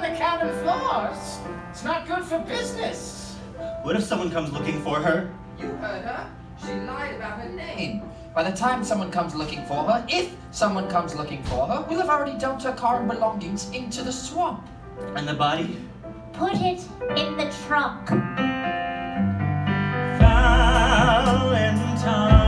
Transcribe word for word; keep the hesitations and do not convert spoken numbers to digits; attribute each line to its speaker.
Speaker 1: the cabin floors. It's not good for business.
Speaker 2: What if someone comes looking for her?
Speaker 3: You heard her. She lied about her name. By the time someone comes looking for her, if someone comes looking for her, we'll have already dumped her car and belongings into the swamp.
Speaker 2: And the body?
Speaker 4: Put it in the trunk.
Speaker 2: Valentine.